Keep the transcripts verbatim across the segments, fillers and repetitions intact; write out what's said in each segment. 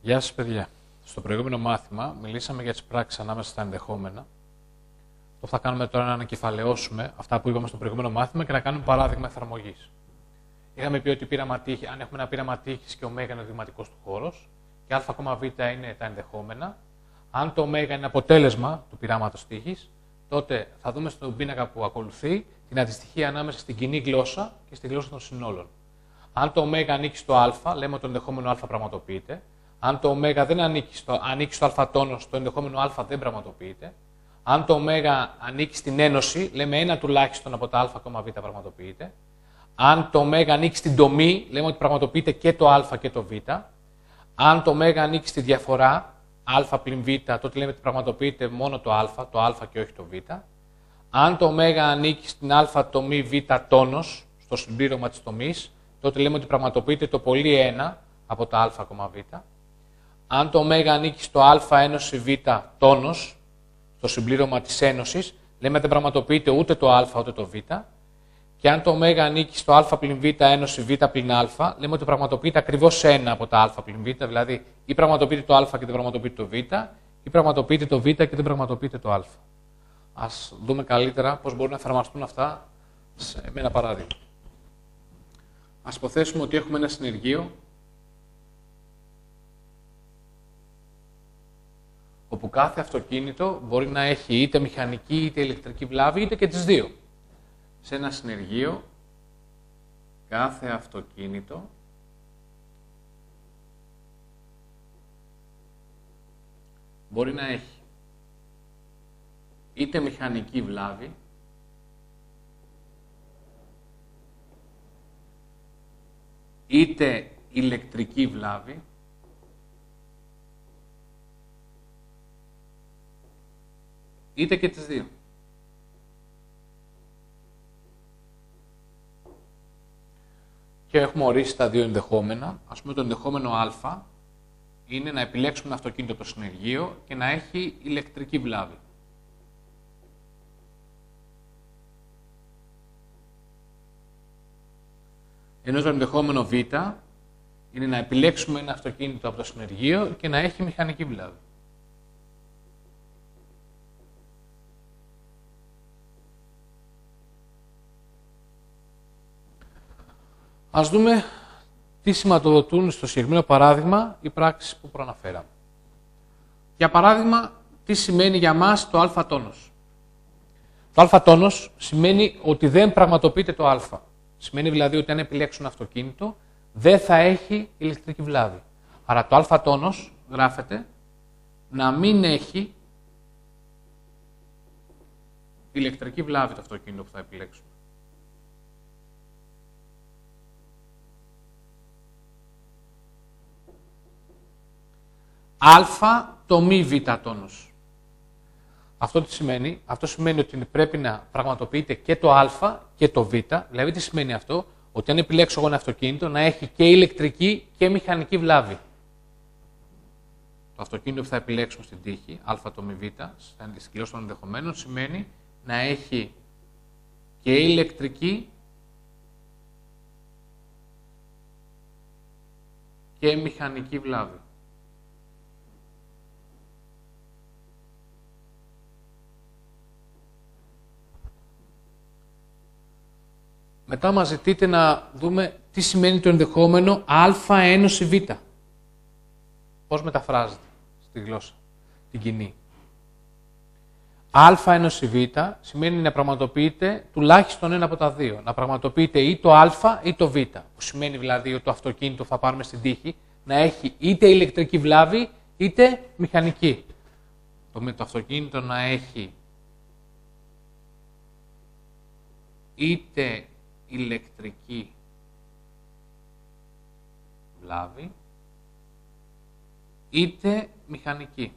Γεια σας, παιδιά. Στο προηγούμενο μάθημα μιλήσαμε για τις πράξεις ανάμεσα στα ενδεχόμενα. Το θα κάνουμε τώρα να ανακεφαλαιώσουμε αυτά που είπαμε στο προηγούμενο μάθημα και να κάνουμε παράδειγμα εφαρμογής. Είχαμε πει ότι πείραμα τύχη, αν έχουμε ένα πείραμα τύχης και ω είναι ο δειγματικός του χώρος και α, β είναι τα ενδεχόμενα, αν το ω είναι αποτέλεσμα του πειράματος τύχης, τότε θα δούμε στον πίνακα που ακολουθεί την αντιστοιχία ανάμεσα στην κοινή γλώσσα και στη γλώσσα των συνόλων. Αν το ω ανήκει στο α, λέμε ότι το ενδεχόμενο α πραγματοποιείται. Αν το ω δεν ανήκει στο, ανήκει στο α τόνος, το ενδεχόμενο α δεν πραγματοποιείται. Αν το ω ανήκει στην ένωση, λέμε ένα τουλάχιστον από τα α, β πραγματοποιείται. Αν το ω ανήκει στην τομή, λέμε ότι πραγματοποιείται και το α και το β. Αν το ω ανήκει στη διαφορά α πλην β, τότε λέμε ότι πραγματοποιείται μόνο το α, το α και όχι το β. Αν το ω ανήκει στην α τομή β τόνος, στο συμπλήρωμα της τομής, τότε λέμε ότι πραγματοποιείται το πολύ ένα από τα α, β. Αν το ω ανήκει στο α ένωση β τόνος, στο συμπλήρωμα της ένωσης, λέμε ότι δεν πραγματοποιείται ούτε το α ούτε το β. Και αν το ω ανήκει στο α πλην β ένωση β πλην α, λέμε ότι πραγματοποιείται ακριβώς ένα από τα α πλην β, δηλαδή ή πραγματοποιείται το α και δεν πραγματοποιείται το β, ή πραγματοποιείται το β και δεν πραγματοποιείται το α. Ας δούμε καλύτερα πώς μπορούν να εφαρμοστούν αυτά με ένα παράδειγμα. Ας υποθέσουμε ότι έχουμε ένα συνεργείο όπου κάθε αυτοκίνητο μπορεί να έχει είτε μηχανική είτε ηλεκτρική βλάβη, είτε και τις δύο. Σε ένα συνεργείο, κάθε αυτοκίνητο μπορεί να έχει είτε μηχανική βλάβη, είτε ηλεκτρική βλάβη, είτε και τις δύο. Και έχουμε ορίσει τα δύο ενδεχόμενα. Ας πούμε το ενδεχόμενο α είναι να επιλέξουμε ένα αυτοκίνητο από το συνεργείο και να έχει ηλεκτρική βλάβη. Ενώ το ενδεχόμενο β είναι να επιλέξουμε ένα αυτοκίνητο από το συνεργείο και να έχει μηχανική βλάβη. Ας δούμε τι σηματοδοτούν στο συγκεκριμένο παράδειγμα οι πράξεις που προαναφέραμε. Για παράδειγμα, τι σημαίνει για μας το α τόνος. Το α τόνος σημαίνει ότι δεν πραγματοποιείται το α. Σημαίνει δηλαδή ότι αν επιλέξουν αυτοκίνητο, δεν θα έχει ηλεκτρική βλάβη. Άρα το α τόνος γράφεται να μην έχει ηλεκτρική βλάβη το αυτοκίνητο που θα επιλέξουμε. Α το μη β τόνος. Αυτό τι σημαίνει? Αυτό σημαίνει ότι πρέπει να πραγματοποιείται και το α και το β. Δηλαδή τι σημαίνει αυτό? Ότι αν επιλέξω εγώ ένα αυτοκίνητο να έχει και ηλεκτρική και μηχανική βλάβη. Το αυτοκίνητο που θα επιλέξουμε στην τύχη, α το μη β, στην γλώσσα των ενδεχομένων, σημαίνει να έχει και ηλεκτρική και μηχανική βλάβη. Μετά μας ζητείτε να δούμε τι σημαίνει το ενδεχόμενο α ένωση β. Πώς μεταφράζεται στη γλώσσα, την κοινή. Α ένωση β σημαίνει να πραγματοποιείται τουλάχιστον ένα από τα δύο. Να πραγματοποιείται ή το α ή το β. Που σημαίνει δηλαδή ότι το αυτοκίνητο που θα πάρουμε στην τύχη να έχει είτε ηλεκτρική βλάβη είτε μηχανική. Το, το αυτοκίνητο να έχει είτε ηλεκτρική βλάβη είτε μηχανική.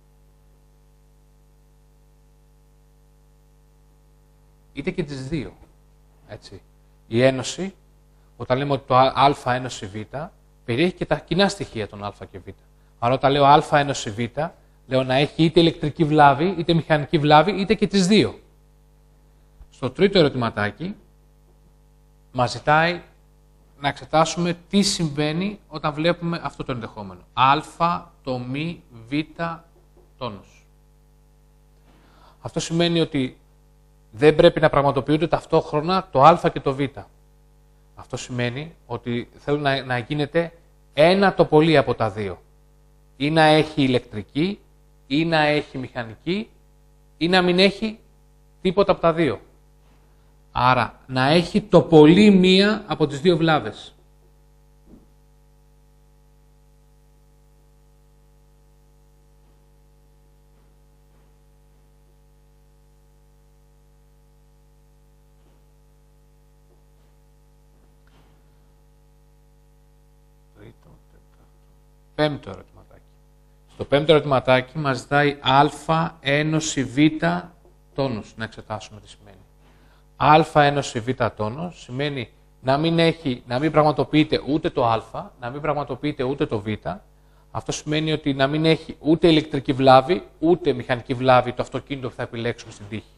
Είτε και τις δύο. Έτσι. Η ένωση, όταν λέμε ότι το α ένωση β, περιέχει και τα κοινά στοιχεία των α και β. Άρα όταν λέω α ένωση β, λέω να έχει είτε ηλεκτρική βλάβη, είτε μηχανική βλάβη, είτε και τις δύο. Στο τρίτο ερωτηματάκι, μας ζητάει να εξετάσουμε τι συμβαίνει όταν βλέπουμε αυτό το ενδεχόμενο. Α, το μη, β, τόνος. Αυτό σημαίνει ότι δεν πρέπει να πραγματοποιούνται ταυτόχρονα το α και το β. Αυτό σημαίνει ότι θέλω να, να γίνεται ένα το πολύ από τα δύο. Ή να έχει ηλεκτρική, ή να έχει μηχανική, ή να μην έχει τίποτα από τα δύο. Άρα, να έχει το πολύ μία από τις δύο βλάβες. Πέμπτο ερωτηματάκι. Στο πέμπτο ερωτηματάκι μας ζητάει α ένωση β τόνους. Να εξετάσουμε τι σημαίνει. Α ένωση β τόνος σημαίνει να μην, έχει, να μην πραγματοποιείται ούτε το α, να μην πραγματοποιείται ούτε το β. Αυτό σημαίνει ότι να μην έχει ούτε ηλεκτρική βλάβη, ούτε μηχανική βλάβη το αυτοκίνητο που θα επιλέξουμε στην τύχη.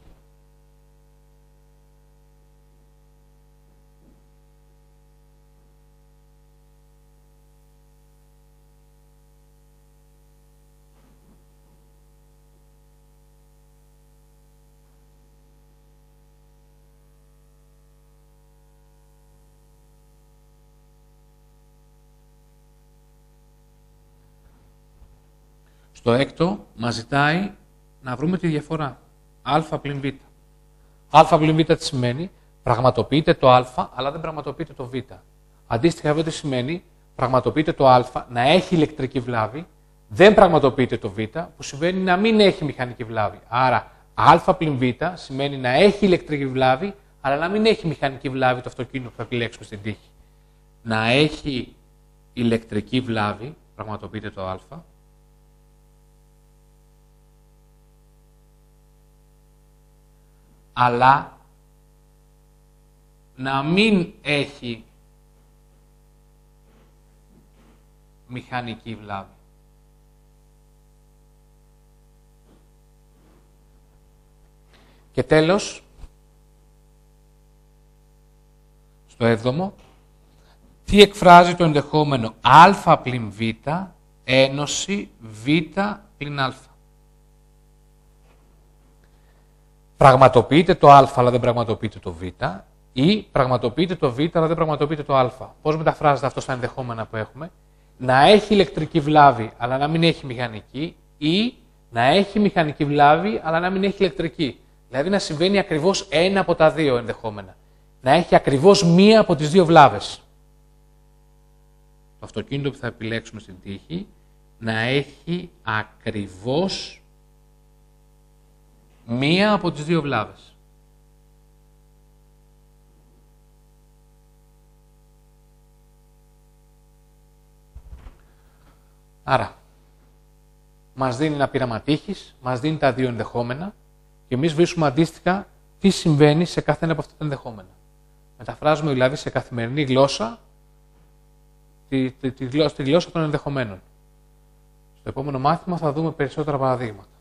Στο έκτο μας ζητάει να βρούμε τη διαφορά. Α πλην β. Α πλην β τι σημαίνει? Πραγματοποιείται το α, αλλά δεν πραγματοποιείται το β. Αντίστοιχα, αυτό τι σημαίνει? Πραγματοποιείται το α, να έχει ηλεκτρική βλάβη, δεν πραγματοποιείται το β, που σημαίνει να μην έχει μηχανική βλάβη. Άρα, α πλην β σημαίνει να έχει ηλεκτρική βλάβη, αλλά να μην έχει μηχανική βλάβη το αυτοκίνητο που θα επιλέξουμε στην τύχη. Να έχει ηλεκτρική βλάβη, πραγματοποιείται το α, αλλά να μην έχει μηχανική βλάβη. Και τέλος, στο έβδομο, τι εκφράζει το ενδεχόμενο α πλην β ένωση β πλην α. Πραγματοποιείται το α, αλλά δεν πραγματοποιείται το β, ή πραγματοποιείται το β, αλλά δεν πραγματοποιείται το α. Πώς μεταφράζεται αυτό στα ενδεχόμενα που έχουμε? Να έχει ηλεκτρική βλάβη, αλλά να μην έχει μηχανική, ή να έχει μηχανική βλάβη, αλλά να μην έχει ηλεκτρική. Δηλαδή να συμβαίνει ακριβώς ένα από τα δύο ενδεχόμενα. Να έχει ακριβώς μία από τις δύο βλάβες. Το αυτοκίνητο που θα επιλέξουμε στην τύχη να έχει ακριβώς μία από τις δύο βλάβες. Άρα, μας δίνει ένα πείραμα τύχης, μας δίνει τα δύο ενδεχόμενα και εμείς βρίσκουμε αντίστοιχα τι συμβαίνει σε κάθε ένα από αυτά τα ενδεχόμενα. Μεταφράζουμε δηλαδή σε καθημερινή γλώσσα τη, τη, τη, γλώσσα, τη γλώσσα των ενδεχομένων. Στο επόμενο μάθημα θα δούμε περισσότερα παραδείγματα.